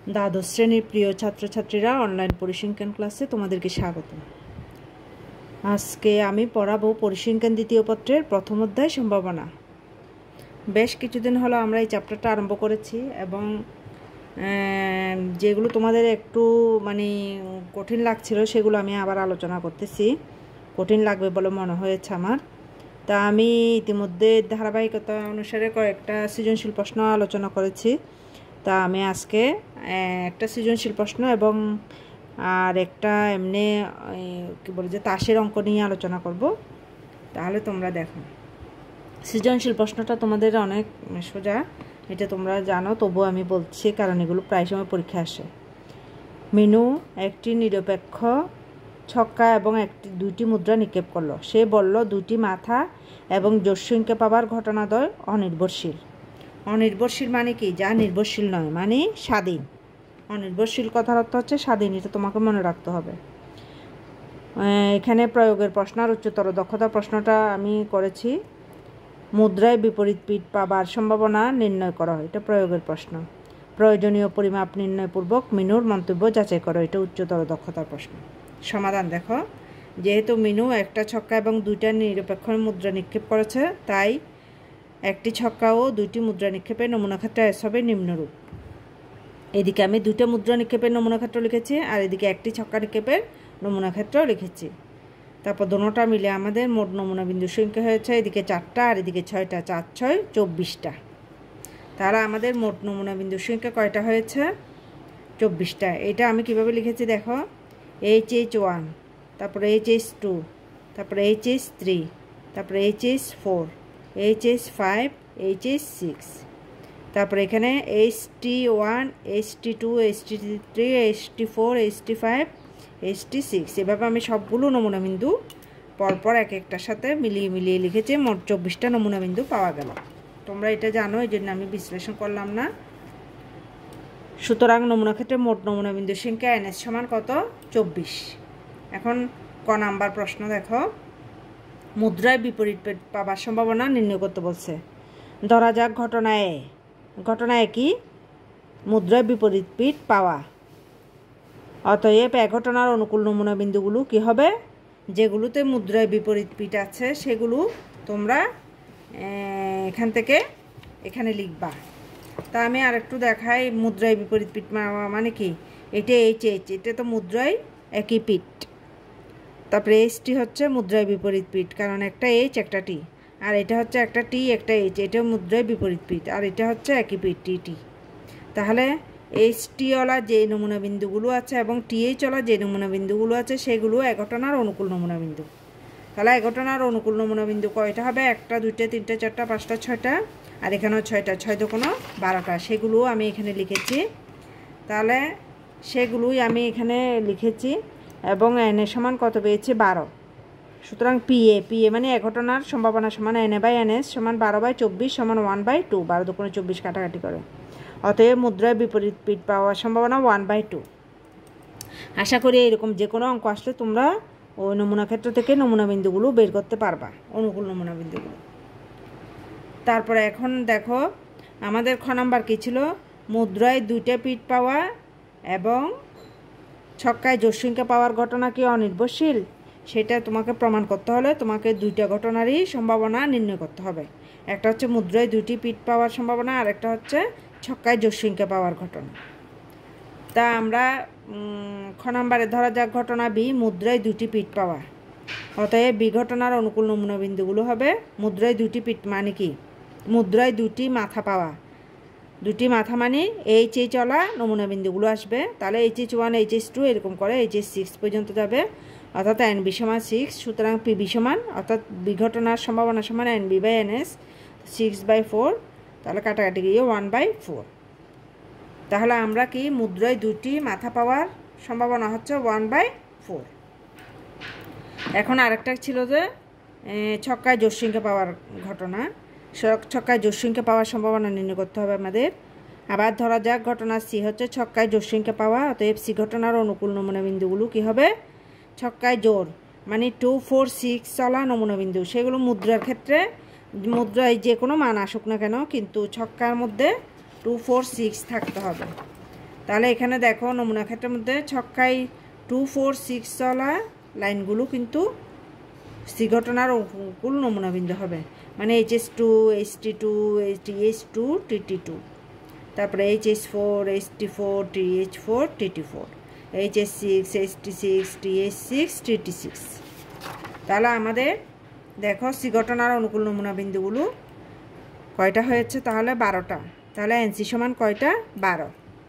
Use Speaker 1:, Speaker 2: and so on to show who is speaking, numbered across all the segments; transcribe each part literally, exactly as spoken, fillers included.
Speaker 1: দ্বাদশ শ্রেণীর প্রিয় ছাত্রছাত্রীরা, অনলাইন পরিসংখ্যান ক্লাসে তোমাদেরকে স্বাগত। আজকে আমি পড়াবো পরিসংখ্যান দ্বিতীয় পত্রের প্রথম অধ্যায় সম্ভাবনা। বেশ কিছুদিন হলো আমরা এই চ্যাপ্টারটা আরম্ভ করেছি এবং যেগুলো তোমাদের একটু মানে কঠিন লাগছিল সেগুলো আমি আবার আলোচনা করতেছি। কঠিন লাগবে বলে মনে হয়েছে আমার। তা আমি ইতিমধ্যে ধারাবাহিকতা অনুসারে কয়েকটা সৃজনশীল প্রশ্ন আলোচনা করেছি। তা আমি আজকে একটা সৃজনশীল প্রশ্ন এবং আর একটা এমনি কী বলে যে তাসের অঙ্ক নিয়ে আলোচনা করব। তাহলে তোমরা দেখো, সৃজনশীল প্রশ্নটা তোমাদের অনেক সোজা, এটা তোমরা জানো, তবুও আমি বলছি কারণ এগুলো প্রায় সময় পরীক্ষা আসে। মিনু একটি নিরপেক্ষ ছক্কা এবং একটি দুইটি মুদ্রা নিক্ষেপ করলো। সে বলল দুটি মাথা এবং জোড় সংখ্যা পাবার ঘটনাদ্বয় অনির্ভরশীল। অনির্ভরশীল মানে কি? যা নির্ভরশীল নয়, মানে স্বাধীন। অনির্ভরশীল কথার অর্থ হচ্ছে স্বাধীন, এটা তোমাকে মনে রাখতে হবে। এখানে প্রয়োগের প্রশ্ন আর উচ্চতর দক্ষতা প্রশ্নটা আমি করেছি। মুদ্রায় বিপরীত পিঠ পাবার সম্ভাবনা নির্ণয় করা হয়, এটা প্রয়োগের প্রশ্ন। প্রয়োজনীয় পরিমাপ নির্ণয়পূর্বক মিনুর মন্তব্য যাচাই করো, এটা উচ্চতর দক্ষতার প্রশ্ন। সমাধান দেখো, যেহেতু মিনু একটা ছক্কা এবং দুইটা নিরপেক্ষ মুদ্রা নিক্ষেপ করেছে, তাই একটি ছক্কা ও দুইটি মুদ্রা নিক্ষেপের নমুনা ক্ষেত্র এস হবে নিম্নরূপ। এদিকে আমি দুইটা মুদ্রা নিক্ষেপের নমুনা ক্ষেত্র লিখেছি আর এদিকে একটি ছক্কা নিক্ষেপের নমুনা ক্ষেত্র লিখেছি। তারপর দোনোটা মিলে আমাদের মোট নমুনা বিন্দুর সংখ্যা হয়েছে এদিকে চারটা আর এদিকে ছয়টা, চার ছয় চব্বিশটা। তাহলে আমাদের মোট নমুনা বিন্দুর সংখ্যা কয়টা হয়েছে? চব্বিশটা। এটা আমি কিভাবে লিখেছি দেখো, এইচ এইচ ওয়ান, তারপরে এইচ এইচ টু, তারপরে এইচ এইচ থ্রি, তারপরে H H four, H H five, H H six, তারপরে এখানে H T one, H T two, H T three, H T four, H T five, H T six. এভাবে আমি সবগুলো নমুনা বিন্দু পরপর এক একটার সাথে মিলিয়ে মিলিয়ে লিখেছি। মোট চব্বিশটা নমুনা বিন্দু পাওয়া গেল। তোমরা এটা জানো, এই জন্য আমি বিশ্লেষণ করলাম না। সুতরাং নমুনা ক্ষেত্রে মোট নমুনা বিন্দুর সংখ্যা এন এস সমান কত? চব্বিশ। এখন ক নাম্বার প্রশ্ন দেখো, মুদ্রায় বিপরীত পিঠ পাবার সম্ভাবনা নির্ণয় করতে বলছে। ধরা যাক ঘটনায় ঘটনায় কি মুদ্রায় বিপরীত পিঠ পাওয়া। অতএব এ ঘটনার অনুকূল নমুনা বিন্দুগুলো কি হবে? যেগুলোতে মুদ্রায় বিপরীত পিঠ আছে সেগুলো তোমরা এখান থেকে এখানে লিখবা। তা আমি আর একটু দেখাই, মুদ্রায় বিপরীত পিঠ মানে কি? এটা এইচ এইচ, এটা তো মুদ্রায় একই পিঠ। তারপরে এইচটি হচ্ছে মুদ্রায় বিপরীত পিঠ, কারণ একটা এইচ একটা টি, আর এটা হচ্ছে একটা টি একটা এইচ, এটা মুদ্রায় বিপরীত পিঠ, আর এটা হচ্ছে একই পিঠ টি টি। তাহলে এইচ টিওয়ালা যে নমুনা বিন্দুগুলো আছে এবং টিএইচওয়ালা যে নমুনা বিন্দুগুলো আছে সেগুলো এক ঘটনার অনুকূল নমুনা বিন্দু। তাহলে এক ঘটনার অনুকূল নমুনা বিন্দু কয়টা হবে? একটা, দুইটা, তিনটা, চারটা, পাঁচটা, ছয়টা, আর এখানেও ছয়টা, ছয় তো কোনো বারোটা। সেগুলোও আমি এখানে লিখেছি। তাহলে সেগুলোই আমি এখানে লিখেছি এবং এন এ সমান কত পেয়েছি? বারো। সুতরাং পি এ পি এ মানে এক ঘটনার সম্ভাবনা সমান N A by N S সমান বারো বাই চব্বিশ সমান ওয়ান বাই টু। বারো দুগুণে চব্বিশ কাটাকাটি করে, অতএব মুদ্রায় বিপরীত পিঠ পাওয়ার সম্ভাবনা ওয়ান বাই টু। আশা করি এরকম যে কোনো অঙ্ক আসলে তোমরা ওই নমুনা ক্ষেত্র থেকে নমুনা বিন্দুগুলো বের করতে পারবা, অনুকূল নমুনা বিন্দুগুলো। তারপরে এখন দেখো আমাদের খ নাম্বার কী ছিল? মুদ্রায় দুইটা পিঠ পাওয়া এবং ছক্কায় জোড় সংখ্যা পাওয়ার ঘটনা কি অনির্ভরশীল? সেটা তোমাকে প্রমাণ করতে হলে তোমাকে দুইটা ঘটনারই সম্ভাবনা নির্ণয় করতে হবে। একটা হচ্ছে মুদ্রায় দুইটি পিঠ পাওয়ার সম্ভাবনা, আর একটা হচ্ছে ছক্কায় জোড় সংখ্যা পাওয়ার ঘটনা। তা আমরা খ নাম্বারে ধরা যাক ঘটনা বি, মুদ্রায় দুইটি পিঠ পাওয়া। অতএব বি ঘটনার অনুকূল নমুনা বিন্দুগুলো হবে মুদ্রায় দুইটি পিঠ মানে কি? মুদ্রায় দুটি মাথা পাওয়া। দুটি মাথা মানে এইচ এইচ ওয়ালা নমুনা বিন্দুগুলো আসবে। তাহলে H H one, H H two এরকম করে এইচ এইচ সিক্স পর্যন্ত যাবে, অর্থাৎ এন বি সমান সিক্স। সুতরাং পি বি সমান, অর্থাৎ বি ঘটনার সম্ভাবনা সমান N B by N S, six by four. তাহলে কাটাকাটি গিয়ে ওয়ান বাই ফোর। তাহলে আমরা কি মুদ্রায় দুটি মাথা পাওয়ার সম্ভাবনা হচ্ছে ওয়ান বাই ফোর। এখন আরেকটা ছিল যে ছক্কায় জোড় সংখ্যা পাওয়ার ঘটনা। ছক্কায় জোড় সংখ্যা পাওয়ার সম্ভাবনা নির্ণয় করতে হবে আমাদের। আবার ধরা যাক ঘটনা সি হচ্ছে ছক্কায় জোড় সংখ্যা পাওয়া। অতএব সি ঘটনার অনুকূল নমুনা বিন্দুগুলো কী হবে? ছক্কায় জোড় মানে টু ফোর সিক্স চলা নমুনা বিন্দু। সেগুলো মুদ্রার ক্ষেত্রে মুদ্রায় যে কোনো মান আসুক না কেন, কিন্তু ছক্কার মধ্যে টু ফোর সিক্স থাকতে হবে। তাহলে এখানে দেখো নমুনা ক্ষেত্রের মধ্যে ছক্কায় টু ফোর সিক্স চলা লাইনগুলো কিন্তু সি ঘটনার অনুকূল নমুনা বিন্দু হবে, মানে H S two H T two H H two T T two টু, তারপরে H S four H T four T H four T T four, H S six H T six T H six T T six. তাহলে আমাদের দেখো C ঘটনার অনুকূল নমুনা বিন্দুগুলো কয়টা হয়েছে? তাহলে বারোটা। তাহলে এনসি সমান কয়টা? বারো।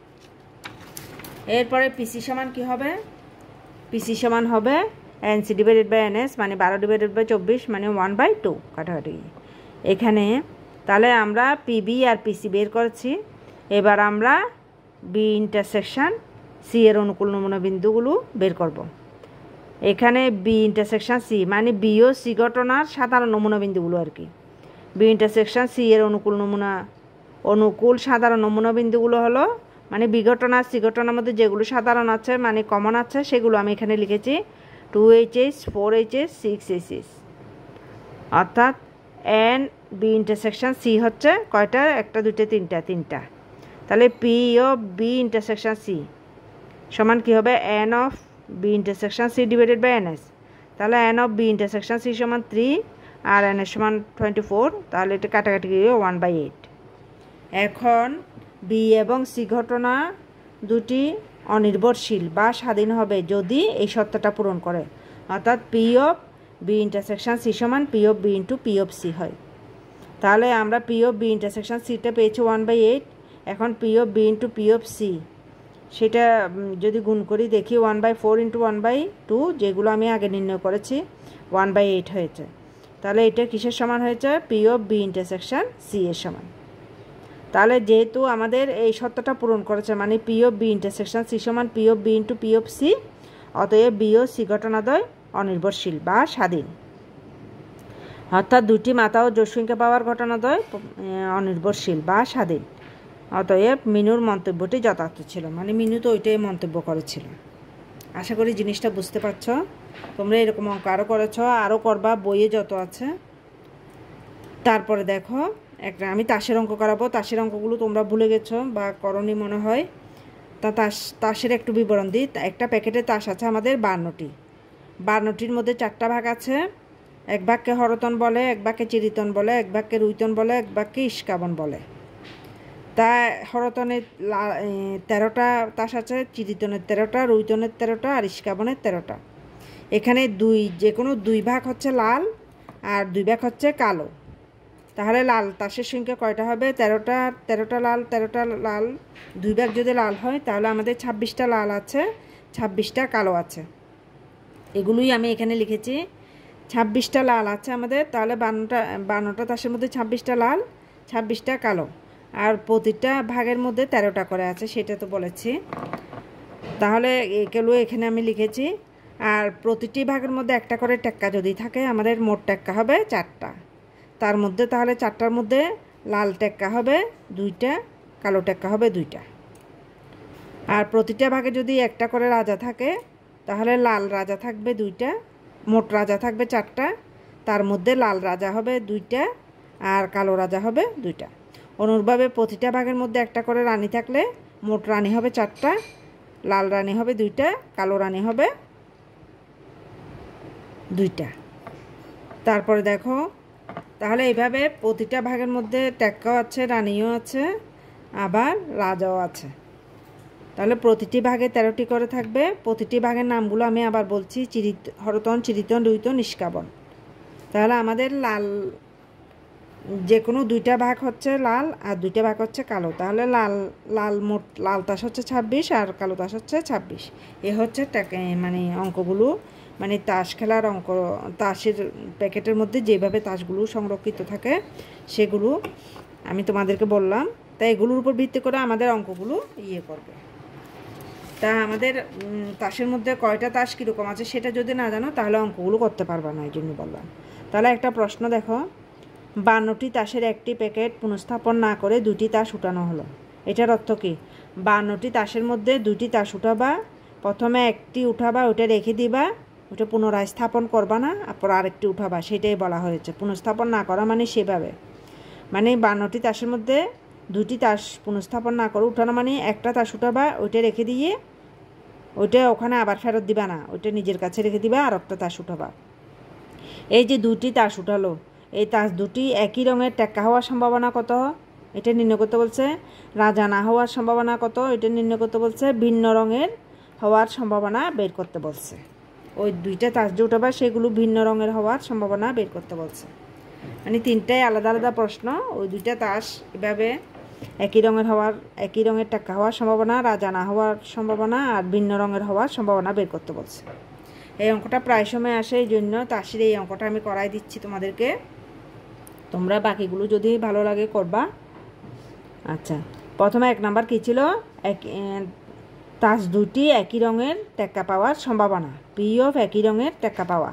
Speaker 1: এরপরে পিসি সমান কি হবে? পিসি সমান হবে এনসি ডিভাইডেড বাই এনএস, মানে বারো ডিভাইডেড বাই চব্বিশ, মানে ওয়ান বাই টু কাটাকাটি। এখানে তাহলে আমরা পিবি আর পিসি বের করেছি। এবার আমরা বি ইন্টারসেকশন সি এর অনুকূল নমুনা বিন্দুগুলো বের করব। এখানে বি ইন্টারসেকশন সি মানে বি ও সি ঘটনার সাধারণ নমুনা বিন্দুগুলো আর কি। বি ইন্টারসেকশন সি এর অনুকূল নমুনা অনুকূল সাধারণ নমুনা বিন্দুগুলো হলো, মানে বি ঘটনা সি ঘটনার মধ্যে যেগুলো সাধারণ আছে মানে কমন আছে সেগুলো আমি এখানে লিখেছি two H H four H H six H H, অর্থাৎ এন বি ইন্টারসেকশন সি হচ্ছে কয়টা? একটা দুইটা তিনটা তিনটা। তাহলে P of B intersection C সমান কী হবে? N of B intersection C divided by N S. তাহলে N of B intersection C সমান থ্রি আর এন এস সমান টোয়েন্টি ফোর। তাহলে এটা কাটাকাটি গিয়ে ওয়ান বাই এইট। এখন বি এবং সি ঘটনা দুটি অনির্ভরশীল বা স্বাধীন হবে যদি এই সত্যটা পূরণ করে, অর্থাৎ P of B intersection C সমান P of B into P of C হয়। তাহলে আমরা পি অফ বি ইন্টারসেকশন সিটা পেয়েছি ওয়ান বাই এইট। এখন P of B into P of C সেটা যদি গুণ করি দেখি one by four into one by two, যেগুলো আমি আগে নির্ণয় করেছি, ওয়ান বাই এইট হয়েছে। তাহলে এটা কিসের সমান হয়েছে? P of B intersection C এর সমান। তাহলে যেহেতু আমাদের এই সত্যটা পূরণ করেছে, মানে P of B intersection C সমান P of B into P of C, অতএব বি ও সি ঘটনাদ্বয় অনির্ভরশীল বা স্বাধীন, অর্থাৎ দুটি মাতা ও জোড় সংখ্যা পাওয়ার ঘটনাদ্বয় অনির্ভরশীল বা স্বাধীন। অতএব মিনুর মন্তব্যটি যথার্থ ছিল, মানে মিনু তো ওইটাই মন্তব্য করেছিল। আশা করি জিনিসটা বুঝতে পারছ। তোমরা এরকম অঙ্ক আরও করেছ, আরও করবা, বইয়ে যত আছে। তারপরে দেখো একটা আমি তাসের অঙ্ক করাবো। তাসের অঙ্কগুলো তোমরা ভুলে গেছো বা করনি মনে হয়। তা তাস তাসের একটু বিবরণ দিই। একটা প্যাকেটে তাস আছে আমাদের বান্নটি। বান্নটির মধ্যে চারটা ভাগ আছে। এক ভাগকে হরতন বলে, এক ভাগকে চিরিতন বলে, এক ভাগকে রুইতন বলে, এক ভাগকে ইস্কাবন বলে। তা হরতনের তেরোটা তাস আছে, চিরিতনের তেরোটা, রুইতনের তেরোটা আর ইস্কাবনের তেরোটা। এখানে দুই যে কোনো দুই ভাগ হচ্ছে লাল আর দুই ভাগ হচ্ছে কালো। তাহলে লাল তাসের সংখ্যা কয়টা হবে? তেরোটা। তেরোটা লাল, তেরোটা লাল, দুই ভাগ যদি লাল হয় তাহলে আমাদের ছাব্বিশটা লাল আছে, ছাব্বিশটা কালো আছে। এগুলোই আমি এখানে লিখেছি। ছাব্বিশটা লাল আছে আমাদের, তাহলে বান্নটা বান্নটা তাসের মধ্যে ছাব্বিশটা লাল, ছাব্বিশটা কালো, আর প্রতিটা ভাগের মধ্যে তেরোটা করে আছে, সেটা তো বলেছি। তাহলে এগুলো এখানে আমি লিখেছি। আর প্রতিটি ভাগের মধ্যে একটা করে টেক্কা যদি থাকে আমাদের মোট টেক্কা হবে চারটা। তার মধ্যে তাহলে চারটার মধ্যে লাল টেক্কা হবে দুইটা, কালো টেক্কা হবে দুইটা। আর প্রতিটা ভাগে যদি একটা করে রাজা থাকে তাহলে লাল রাজা থাকবে দুইটা, মোট রাজা থাকবে চারটা, তার মধ্যে লাল রাজা হবে দুইটা আর কালো রাজা হবে দুইটা। অনুরূপভাবে প্রতিটা ভাগের মধ্যে একটা করে রানী থাকলে মোট রানী হবে চারটা, লাল রানী হবে দুইটা, কালো রানী হবে দুইটা। তারপরে দেখো তাহলে এইভাবে প্রতিটা ভাগের মধ্যে টেক্কাও আছে, রানীও আছে, আবার রাজাও আছে। তাহলে প্রতিটি ভাগে তেরোটি করে থাকবে। প্রতিটি ভাগের নামগুলো আমি আবার বলছি, চিরিত হরতন, চিরিতন, রুইতন, নিষ্কাবন। তাহলে আমাদের লাল যে কোনো দুইটা ভাগ হচ্ছে লাল আর দুইটা ভাগ হচ্ছে কালো। তাহলে লাল লাল মোট লাল তাস হচ্ছে ছাব্বিশ আর কালো তাস হচ্ছে ছাব্বিশ। এ হচ্ছে মানে অঙ্কগুলো, মানে তাস খেলার অঙ্ক। তাসের প্যাকেটের মধ্যে যেভাবে তাসগুলো সংরক্ষিত থাকে সেগুলো আমি তোমাদেরকে বললাম। তাই এগুলোর উপর ভিত্তি করে আমাদের অঙ্কগুলো ইয়ে করবে। তা আমাদের তাসের মধ্যে কয়টা তাস কীরকম আছে সেটা যদি না জানো তাহলে অঙ্কগুলো করতে পারবা না, এই জন্য বললাম। তাহলে একটা প্রশ্ন দেখো, বান্নটি তাসের একটি প্যাকেট পুনঃস্থাপন না করে দুটি তাস উঠানো হলো। এটার অর্থ কী? বান্নটি তাসের মধ্যে দুটি তাস উঠাবা, প্রথমে একটি উঠাবা, ওটা রেখে দিবা, ওটা পুনরায় স্থাপন করবা না, তারপর আরেকটি উঠাবা, সেটাই বলা হয়েছে। পুনঃস্থাপন না করা মানে সেভাবে, মানে বান্নটি তাসের মধ্যে দুটি তাস পুনঃস্থাপন না করে উঠানো মানে একটা তাস উঠাবা, ওইটা রেখে দিয়ে ওইটা ওখানে আবার ফেরত দিবা না, ওইটা নিজের কাছে রেখে দিবা আর একটা তাস উঠাবা। এই যে দুটি তাস উঠালো, এই তাস দুটি একই রঙের টেক্কা হওয়ার সম্ভাবনা কত, এটা নির্ণয় করতে বলছে। রাজা না হওয়ার সম্ভাবনা কত, এটা নির্ণয় করতে বলছে। ভিন্ন রঙের হওয়ার সম্ভাবনা বের করতে বলছে। ওই দুইটা তাস যে উঠাবা সেগুলো ভিন্ন রঙের হওয়ার সম্ভাবনা বের করতে বলছে। মানে তিনটাই আলাদা আলাদা প্রশ্ন। ওই দুইটা তাস এভাবে একই রঙের হওয়ার একই রঙের টাকা হওয়ার সম্ভাবনা, রাজা না হওয়ার সম্ভাবনা আর ভিন্ন রঙের হওয়ার সম্ভাবনা বের করতে বলছে। এই অঙ্কটা প্রায় সময় আসে, এই জন্য তাসের এই অঙ্কটা আমি করাই দিচ্ছি তোমাদেরকে। তোমরা বাকিগুলো যদি ভালো লাগে করবা। আচ্ছা, প্রথমে এক নাম্বার কী ছিল, এক তাস দুটি একই রঙের টেক্কা পাওয়ার সম্ভাবনা। পি অফ একই রঙের টেক্কা পাওয়া।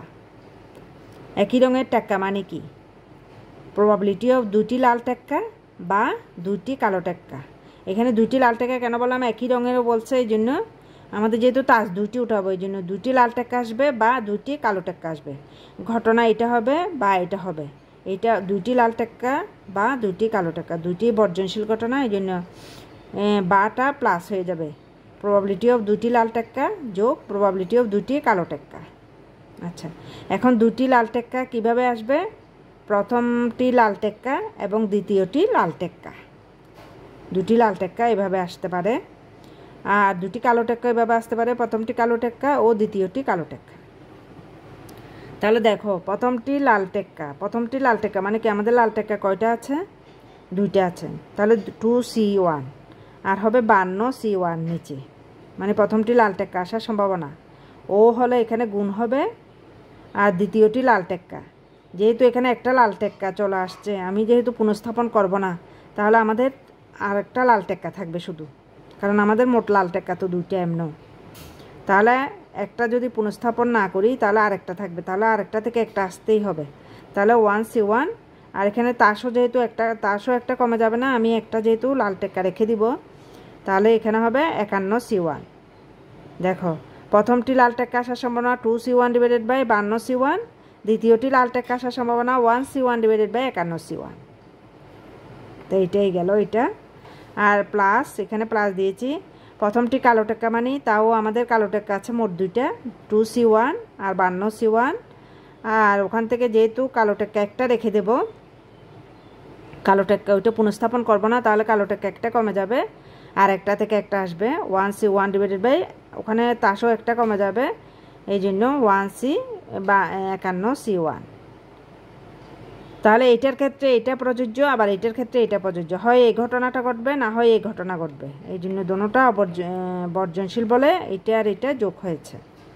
Speaker 1: একই রঙের টেক্কা মানে কি? প্রবাবিলিটি অফ দুটি লাল টেক্কা বা দুটি কালো টেক্কা। এখানে দুটি লাল টেক্কা কেন বললাম, একই রঙেরও বলছে, এই জন্য আমাদের যেহেতু তাস দুটি উঠাবো এই জন্য দুটি লাল টেক্কা আসবে বা দুটি কালো টেক্কা আসবে। ঘটনা এটা হবে বা এটা হবে, এটা দুটি লাল টেক্কা বা দুটি কালো টেক্কা, দুটি বর্জনশীল ঘটনা, এই জন্য বাটা প্লাস হয়ে যাবে। প্রবাবিলিটি অফ দুটি লাল টেক্কা যোগ প্রবাবিলিটি অফ দুটি কালো টেক্কা। আচ্ছা, এখন দুটি লাল টেক্কা কিভাবে আসবে? প্রথমটি লাল টেক্কা এবং দ্বিতীয়টি লাল টেক্কা, দুটি লাল টেক্কা এভাবে আসতে পারে। আর দুটি কালো টেক্কা এভাবে আসতে পারে, প্রথমটি কালো টেক্কা ও দ্বিতীয়টি কালো টেক্কা। তাহলে দেখো, প্রথমটি লাল টেক্কা, প্রথমটি লাল টেক্কা মানে কি, আমাদের লাল টেক্কা কয়টা আছে? দুইটা আছে। তাহলে টু সি ওয়ান আর হবে বান্ন সি ওয়ান নিচে, মানে প্রথমটি লাল টেক্কা আসার সম্ভাবনা। ও হলে এখানে গুণ হবে, আর দ্বিতীয়টি লাল টেক্কা, যেহেতু এখানে একটা লাল টেক্কা চলে আসছে, আমি যেহেতু পুনঃস্থাপন করব না, তাহলে আমাদের আর একটা লাল টেক্কা থাকবে শুধু, কারণ আমাদের মোট লাল টেক্কা তো দুইটা এমন। তাহলে একটা যদি পুনঃস্থাপন না করি তাহলে আরেকটা থাকবে, তাহলে আরেকটা থেকে একটা আসতেই হবে। তাহলে ওয়ান সি ওয়ান, আর এখানে তাসও যেহেতু একটা, তাসও একটা কমে যাবে না, আমি একটা যেহেতু লাল টেক্কা রেখে দিব, তাহলে এখানে হবে একান্ন সি ওয়ান। দেখো, প্রথমটি লাল টেক্কা আসার সম্ভাবনা two C one divided by বান্ন সি ওয়ান, দ্বিতীয়টি লাল টেক্কা আসার সম্ভাবনা one C one divided by একান্ন সি ওয়ান। তো এইটাই গেল এটা। আর প্লাস, এখানে প্লাস দিয়েছি। প্রথমটি কালো টেক্কা মানে, তাও আমাদের কালো টেক্কা আছে মোট দুইটা, টু সি ওয়ান আর বান্ন সি ওয়ান। আর ওখান থেকে যেহেতু কালো টেক্কা একটা রেখে দেব, কালো টেক্কা ওইটা পুনঃস্থাপন করবো না, তাহলে কালো টেক্কা একটা কমে যাবে আর একটা থেকে একটা আসবে, one C one divided by, ওখানে তাসও একটা কমে যাবে, এই জন্য ওয়ান সি বা একান্ন সি ওয়ান। তাহলে এটার ক্ষেত্রে এটা প্রযোজ্য, আবার এটার ক্ষেত্রে এটা প্রযোজ্য, হয় এই ঘটনাটা ঘটবে না হয় এই ঘটনা ঘটবে, এই জন্য দোনোটা বর্জনশীল বলে এটা আর এটা যোগ হয়েছে।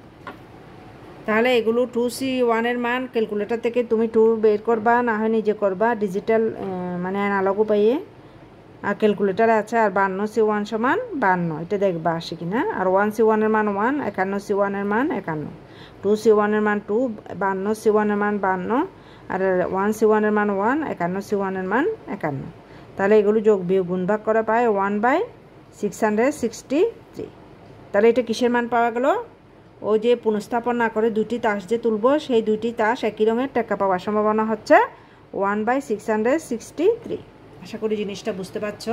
Speaker 1: তাহলে এগুলো টু সি ওয়ানের মান ক্যালকুলেটর থেকে তুমি টু বের করবা, না হয় নিজে করবা ডিজিটাল মানে অ্যানালগ উপায়ে, আর ক্যালকুলেটারে আছে। আর বান্ন সি ওয়ান সমান বান্ন, এটা দেখবা আসে কিনা। আর ওয়ান সি ওয়ানের মান ওয়ান, একান্ন সি ওয়ানের মান একান্ন, টু সি ওয়ানের মান টু, বান্ন সি ওয়ানের মান বান্ন, আর ওয়ান সি ওয়ানের মান ওয়ান, একান্ন সি ওয়ানের মান একান্ন। তাহলে এগুলো যোগ বিয়োগ গুণ ভাগ করে পায় one by six hundred sixty three. তাহলে এটা কিসের মান পাওয়া গেল? ওই যে পুনঃস্থাপন না করে দুটি তাস যে তুলব, সেই দুটি তাস একই রঙের টেক্কা পাওয়ার সম্ভাবনা হচ্ছে one by six hundred sixty three. আশা করি জিনিসটা বুঝতে পারছ।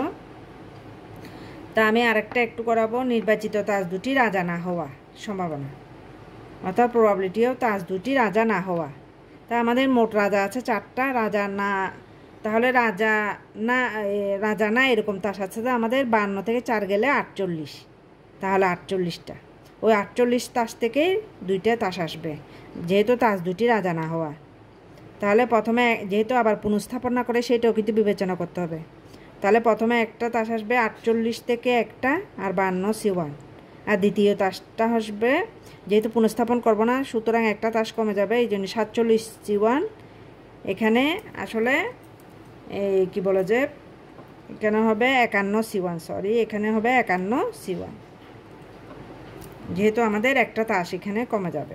Speaker 1: তা আমি আরেকটা একটু করাবো, নির্বাচিত তাস দুটি রাজা না হওয়া সম্ভাবনা, অর্থাৎ প্রবাবিলিটিও তাস দুটি রাজা না হওয়া। তা আমাদের মোট রাজা আছে চারটা, রাজা না, তাহলে রাজা না রাজা না এরকম তাস আছে, তো আমাদের বান্ন থেকে চার গেলে আটচল্লিশ, তাহলে আটচল্লিশটা, ওই আটচল্লিশ তাস থেকেই দুইটা তাস আসবে, যেহেতু তাস দুটি রাজা না হওয়া। তাহলে প্রথমে যেহেতু আবার পুনঃস্থাপন না করে সেটাও কিন্তু বিবেচনা করতে হবে। তাহলে প্রথমে একটা তাস আসবে আটচল্লিশ থেকে একটা আর বান্ন সি ওয়ান, আর দ্বিতীয় তাসটা আসবে, যেহেতু পুনঃস্থাপন করবো না সুতরাং একটা তাস কমে যাবে, এই জন্য সাতচল্লিশ সি ওয়ান। এখানে আসলে এই কী বলে যে এখানে হবে একান্ন সি ওয়ান, সরি এখানে হবে একান্ন সি ওয়ান, যেহেতু আমাদের একটা তাস এখানে কমে যাবে।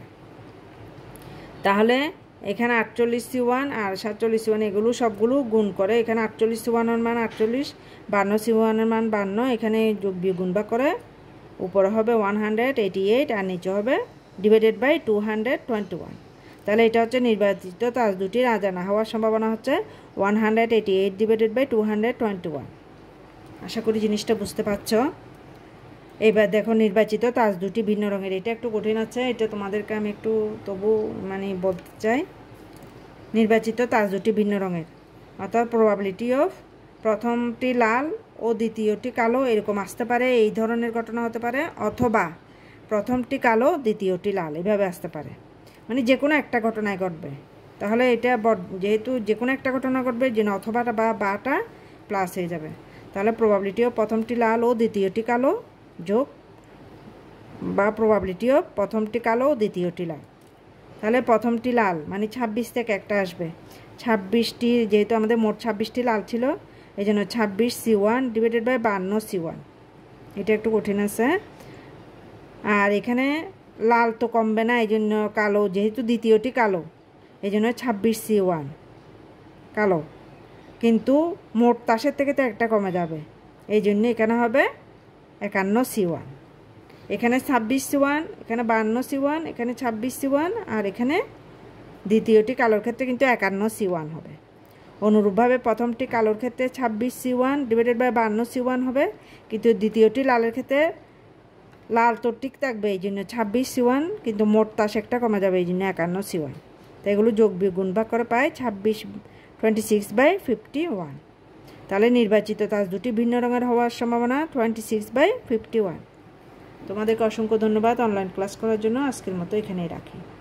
Speaker 1: তাহলে এখানে আটচল্লিশ সি ওয়ান আর সাতচল্লিশ সি ওয়ান এগুলো সবগুলো গুণ করে, এখানে আটচল্লিশ সি ওয়ানের মান আটচল্লিশ, বান্ন সি ওয়ানের মান বান্ন, এখানে যোগ বিয়োগ গুণ ভাগ করে উপরে হবে ওয়ান হান্ড্রেড এইটি এইট আর নিচে হবে divided by two hundred twenty one. তাহলে এটা হচ্ছে নির্বাচিত তাস দুটি রাজা না হওয়ার সম্ভাবনা হচ্ছে one hundred eighty eight divided by two hundred twenty one. আশা করি জিনিসটা বুঝতে পারছ। এবার দেখো নির্বাচিত তাজ দুটি ভিন্ন রঙের। এটা একটু কঠিন আছে, এটা তোমাদেরকে আমি একটু তবু মানে বলতে চাই। নির্বাচিত তাজ দুটি ভিন্ন রঙের, অর্থাৎ প্রবাবিলিটি অফ প্রথমটি লাল ও দ্বিতীয়টি কালো এরকম আসতে পারে, এই ধরনের ঘটনা হতে পারে, অথবা প্রথমটি কালো দ্বিতীয়টি লাল এভাবে আসতে পারে, মানে যে কোনো একটা ঘটনায় ঘটবে। তাহলে এটা যেহেতু যে কোনো একটা ঘটনা ঘটবে, যেন অথবাটা বা বাটা প্লাস হয়ে যাবে। তাহলে প্রবাবিলিটি অফ প্রথমটি লাল ও দ্বিতীয়টি কালো যোগ বা প্রবাবিলিটি অফ প্রথমটি কালো ও দ্বিতীয়টি লাল। তাহলে প্রথমটি লাল মানে ছাব্বিশ থেকে একটা আসবে, ছাব্বিশটি যেহেতু আমাদের মোট ছাব্বিশটি লাল ছিল, এই জন্য ছাব্বিশ সি ওয়ান ডিভাইডেড বাই বান্ন সি ওয়ান। এটা একটু কঠিন আছে। আর এখানে লাল তো কমবে না, এই জন্য কালো, যেহেতু দ্বিতীয়টি কালো এই জন্য ছাব্বিশ সি ওয়ান কালো, কিন্তু মোট তাসের থেকে তো একটা কমে যাবে, এই জন্য এখানে হবে একান্ন সি ওয়ান। এখানে ছাব্বিশ সি ওয়ান, এখানে বান্ন সি ওয়ান, এখানে ছাব্বিশ সি ওয়ান, আর এখানে দ্বিতীয়টি কালোর ক্ষেত্রে কিন্তু একান্ন সি ওয়ান হবে। অনুরূপভাবে প্রথমটি কালোর ক্ষেত্রে ছাব্বিশ সি ওয়ান ডিভাইডেড বাই বান্ন সি ওয়ান হবে, কিন্তু দ্বিতীয়টি লালের ক্ষেত্রে লাল তো ঠিক থাকবে, এই জন্য ছাব্বিশ সি ওয়ান, কিন্তু মোট তাস একটা কমে যাবে, এই জন্য একান্ন সি ওয়ান। তো এগুলো যোগ বিয়োগ গুণ ভাগ করে পাই ছাব্বিশ twenty six by fifty one. তাহলে নির্বাচিত তাস দুটি ভিন্ন রঙের হওয়ার সম্ভাবনা twenty six by fifty one. তোমাদেরকে অসংখ্য ধন্যবাদ অনলাইন ক্লাস করার জন্য। আজকের মতো এখানেই রাখি।